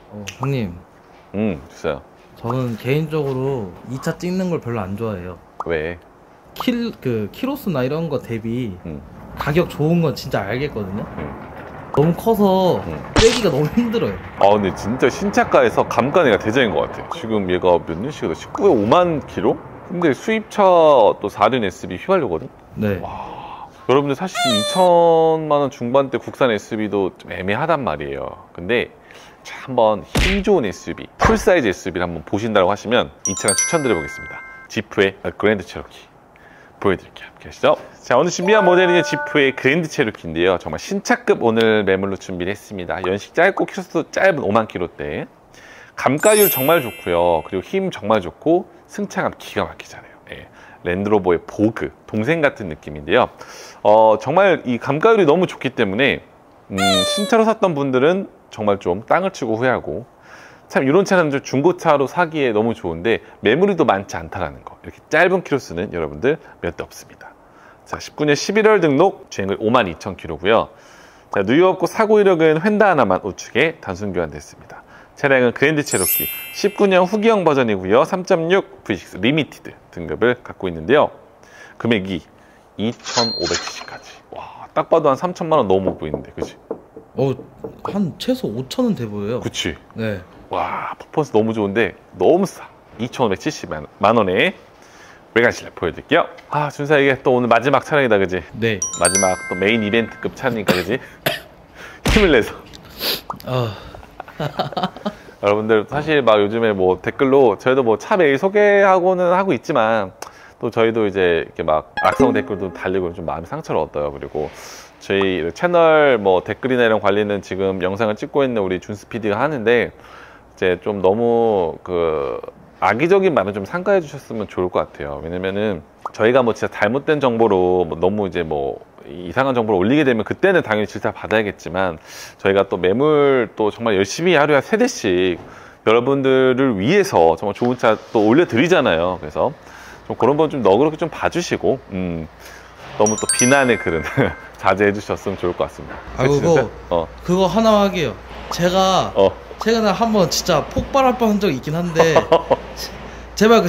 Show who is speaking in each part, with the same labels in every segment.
Speaker 1: 형님,
Speaker 2: 주세요.
Speaker 1: 저는 개인적으로 2차 찍는 걸 별로 안 좋아해요.
Speaker 2: 왜?
Speaker 1: 키로수나 이런 거 대비
Speaker 2: 음.
Speaker 1: 가격 좋은 건 진짜 알겠거든요.
Speaker 2: 음.
Speaker 1: 너무 커서 빼기가 너무 힘들어요.
Speaker 2: 근데 진짜 신차가에서 감가내가 대장인 것 같아요. 지금 얘가 몇 년씩이다? 19에 5만 킬로? 근데 수입차 또 4륜 SB 휘발유거든?
Speaker 1: 네.
Speaker 2: 여러분들 사실 2천만 원 중반대 국산 SB도 좀 애매하단 말이에요. 근데 한번 힘 좋은 SUV, 풀사이즈 SUV를 한번 보신다고 하시면 이 차량 추천드려보겠습니다. 지프의 그랜드 체로키 보여드릴게요. 함께 하시죠. 자, 오늘 준비한 모델은 지프의 그랜드 체로키인데요. 정말 신차급 오늘 매물로 준비를 했습니다. 연식 짧고 키로수도 짧은 5만 킬로대. 감가율 정말 좋고요. 그리고 힘 정말 좋고 승차감 기가 막히잖아요. 랜드로버의 보그, 동생 같은 느낌인데요. 정말 이 감가율이 너무 좋기 때문에 신차로 샀던 분들은 정말 좀 땅을 치고 후회하고, 참 이런 차는 좀 중고차로 사기에 너무 좋은데 매물이 또 많지 않다라는 거. 이렇게 짧은 키로수는 여러분들 몇 대 없습니다. 자, 19년 11월 등록, 주행거리 52,000km고요. 자, 누유없고 사고 이력은 휀다 하나만 우측에 단순 교환됐습니다. 차량은 그랜드 체로키 19년 후기형 버전이고요. 3.6 V6 리미티드 등급을 갖고 있는데요. 금액이 2,570까지. 와, 딱 봐도 한 3천만 원 넘어 보이는데, 그치?
Speaker 1: 한 최소 5천은 돼 보여요.
Speaker 2: 그치?
Speaker 1: 네.
Speaker 2: 와, 퍼포먼스 너무 좋은데 너무 싸. 2,570만 원에 외관 실내 보여드릴게요. 준사, 이게 또 오늘 마지막 차량이다, 그지?
Speaker 1: 네.
Speaker 2: 마지막 또 메인 이벤트급 차니까, 그지? 힘을 내서. 여러분들 사실 막 요즘에 뭐 댓글로 저희도 뭐 차 매일 소개하고는 하고 있지만, 또 저희도 이제 이렇게 막 악성 댓글도 달리고 좀 마음의 상처를 얻어요. 그리고 저희 채널 뭐 댓글이나 이런 관리는 지금 영상을 찍고 있는 우리 준스 PD가 하는데, 이제 좀 너무 악의적인 말은 좀 삼가해 주셨으면 좋을 것 같아요. 왜냐면은 저희가 뭐 진짜 잘못된 정보로 너무 이제 뭐 이상한 정보를 올리게 되면 그때는 당연히 질타 받아야겠지만, 저희가 또 매물 또 정말 열심히 하루에 3대씩 여러분들을 위해서 정말 좋은 차 또 올려드리잖아요. 그래서 좀 그런 번 좀 너그럽게 좀 봐주시고, 너무 또 비난의 글은 자제해 주셨으면 좋을 것 같습니다.
Speaker 1: 그거 하나 하게요. 제가 최근에 한번 진짜 폭발할 뻔한 적이 있긴 한데 제발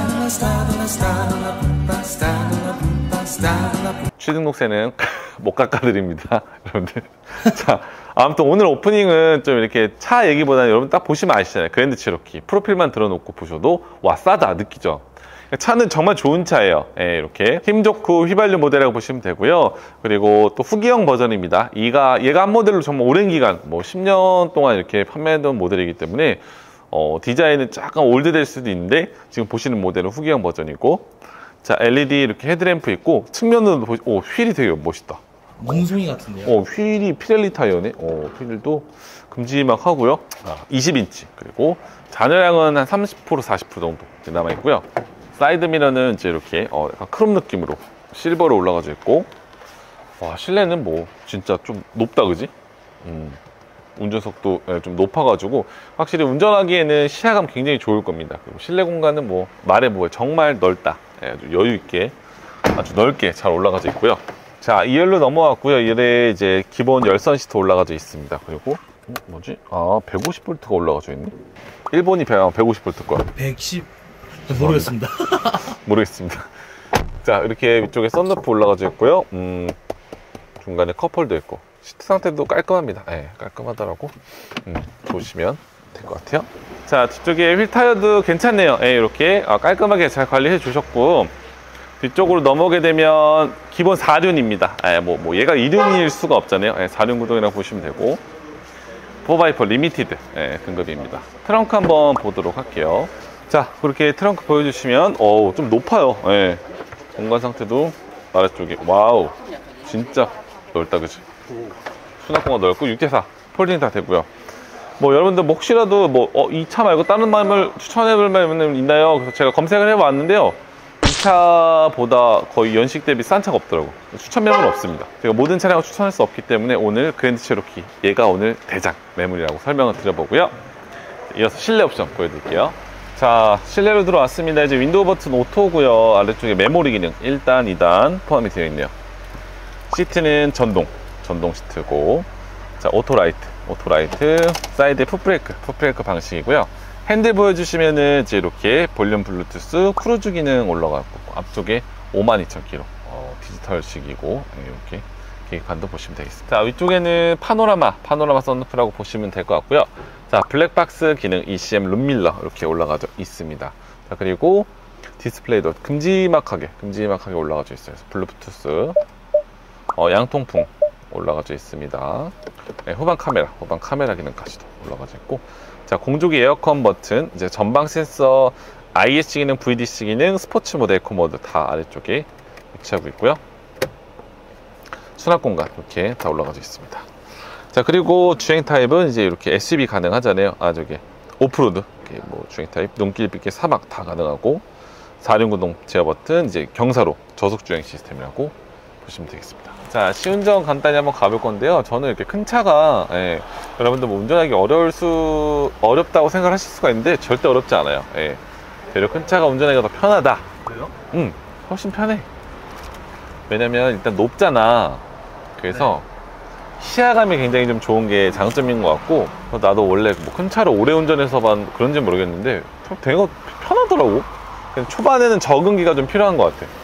Speaker 2: 취등록세는 못 깎아드립니다, 여러분들. 자, 아무튼 오늘 오프닝은 좀 이렇게 차 얘기보다는 여러분 딱 보시면 아시잖아요. 그랜드 체로키 프로필만 들어놓고 보셔도 와, 싸다 느끼죠. 차는 정말 좋은 차예요. 이렇게 힘 좋고 휘발유 모델이라고 보시면 되고요. 그리고 또 후기형 버전입니다. 얘가 한 모델로 정말 오랜 기간, 뭐 10년 동안 이렇게 판매했던 모델이기 때문에 디자인은 약간 올드될 수도 있는데, 지금 보시는 모델은 후기형 버전이고, 자, LED 이렇게 헤드램프 있고, 측면으로 휠이 되게 멋있다.
Speaker 1: 몽송이 같은데요?
Speaker 2: 휠이 피렐리 타이어네. 휠도 큼지막하고요. 20인치. 그리고 잔여량은 한 30% 40% 정도 남아있고요. 사이드 미러는 이제 이렇게 약간 크롬 느낌으로 실버로 올라가져 있고, 와, 실내는 뭐 진짜 좀 높다, 그지? 운전석도 좀 높아가지고 확실히 운전하기에는 시야감 굉장히 좋을 겁니다. 그리고 실내 공간은 뭐 말해 뭐해, 정말 넓다. 아주 여유 있게 아주 넓게 잘 올라가져 있고요. 자, 2열로 넘어왔고요. 이래 이제 기본 열선 시트 올라가져 있습니다. 그리고 뭐지? 150V가 올라가져 있네. 일본이 150V 거야.
Speaker 1: 110 모르겠습니다.
Speaker 2: 모르겠습니다. 자, 이렇게 위쪽에 썬루프 올라가져 있고요. 중간에 컵홀더 있고, 시트 상태도 깔끔합니다. 깔끔하더라고. 보시면 될 것 같아요. 자, 뒤쪽에 휠 타이어도 괜찮네요. 이렇게 깔끔하게 잘 관리해 주셨고, 뒤쪽으로 넘어오게 되면 기본 4륜입니다. 뭐 얘가 2륜일 수가 없잖아요. 4륜 구동이라고 보시면 되고, 4x4 리미티드 등급입니다. 트렁크 한번 보도록 할게요. 자, 그렇게 트렁크 보여주시면 좀 높아요. 공간 상태도 아래쪽에 와우, 진짜 넓다, 그치? 수납 공간 넓고 6대4 폴딩 다 되고요. 뭐 여러분들 혹시라도 뭐 이 차 말고 다른 마음을 추천해볼 마음은 있나요? 그래서 제가 검색을 해봤는데요, 이 차보다 거의 연식 대비 싼 차가 없더라고. 추천 매물은 없습니다. 제가 모든 차량을 추천할 수 없기 때문에 오늘 그랜드 체로키, 얘가 오늘 대장 매물이라고 설명을 드려보고요. 이어서 실내 옵션 보여드릴게요. 자, 실내로 들어왔습니다. 이제 윈도우 버튼 오토고요. 아래쪽에 메모리 기능 1단, 2단 포함이 되어 있네요. 시트는 전동 시트고, 자, 오토 라이트 오토라이트, 사이드에 풋브레이크 방식이고요. 핸들 보여주시면은 이제 이렇게 볼륨 블루투스 크루즈 기능 올라가고 앞쪽에 52,000km 디지털식이고 이렇게 계기판도 보시면 되겠습니다. 자, 위쪽에는 파노라마 선루프라고 보시면 될 것 같고요. 자, 블랙박스 기능 ECM 룸밀러 이렇게 올라가져 있습니다. 자, 그리고 디스플레이도 큼지막하게 올라가져 있어요. 블루투스 양통풍 올라가져 있습니다. 네, 후방 카메라 기능까지도 올라가져 있고, 자, 공조기 에어컨 버튼, 이제 전방 센서, IS 기능, VDC 기능, 스포츠 모드, 에코 모드 다 아래쪽에 위치하고 있고요. 수납 공간 이렇게 다 올라가져 있습니다. 자, 그리고 주행 타입은 이제 이렇게 SUV 가능하잖아요. 저기 오프로드, 뭐 주행 타입, 눈길 빗길 사막 다 가능하고, 4륜구동 제어 버튼, 이제 경사로 저속 주행 시스템이라고 보시면 되겠습니다. 자, 시운전 간단히 한번 가볼 건데요. 저는 이렇게 큰 차가 여러분들 뭐 운전하기 어렵다고 생각하실 수가 있는데 절대 어렵지 않아요. 되려 큰 차가 운전하기가 더 편하다.
Speaker 1: 그래요?
Speaker 2: 훨씬 편해. 왜냐면 일단 높잖아. 그래서 시야감이 굉장히 좀 좋은 게 장점인 것 같고, 나도 원래 뭐 큰 차를 오래 운전해서만 그런지 모르겠는데 되게 편하더라고. 초반에는 적응기가 좀 필요한 것 같아.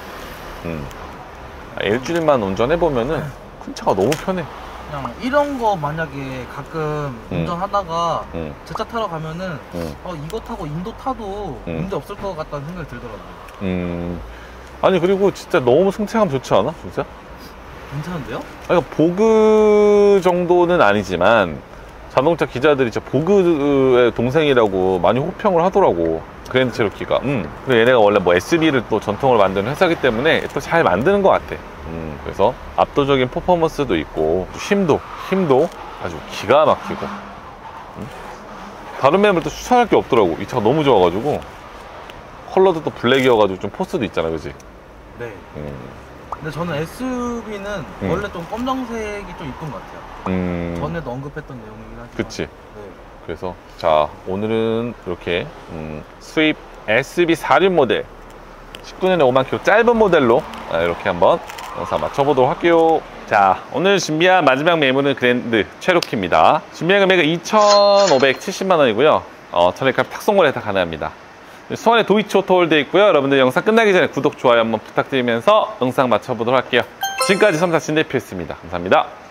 Speaker 2: 일주일만 운전해보면은 큰 차가 너무 편해.
Speaker 1: 그냥 이런 거 만약에 가끔 운전하다가 제 차 타러 가면은 이거 타고 인도 타도 문제 없을 것 같다는 생각이 들더라고요.
Speaker 2: 아니, 그리고 진짜 너무 승차감 좋지 않아? 진짜?
Speaker 1: 괜찮은데요?
Speaker 2: 그러니까 보그 정도는 아니지만 자동차 기자들이 진짜 보그의 동생이라고 많이 호평을 하더라고, 그랜드 체로키가. 그리고 얘네가 원래 뭐 SUV를 또 전통으로 만드는 회사이기 때문에 또 잘 만드는 것 같아. 그래서 압도적인 퍼포먼스도 있고, 힘도 아주 기가 막히고. 다른 매물도 추천할 게 없더라고. 이 차가 너무 좋아가지고. 컬러도 또 블랙이어가지고 좀 포스도 있잖아, 그지?
Speaker 1: 네. 근데 저는 SUV는 원래 좀 검정색이 좀 이쁜 것 같아요. 전에도 언급했던 내용이긴 하지만.
Speaker 2: 그치.
Speaker 1: 네.
Speaker 2: 그래서 자, 오늘은 이렇게 스윕 SUV 4륜 모델 19년에 5만 km 짧은 모델로 이렇게 한번 영상 맞춰보도록 할게요. 자, 오늘 준비한 마지막 매물은 그랜드 체로키입니다. 준비한 금액은 2,570만 원이고요. 전액값 탁송거래 다 가능합니다. 수원에 도이치 오토홀드에 있고요. 여러분들 영상 끝나기 전에 구독, 좋아요 한번 부탁드리면서 영상 맞춰보도록 할게요. 지금까지 섬사 진대표였습니다. 감사합니다.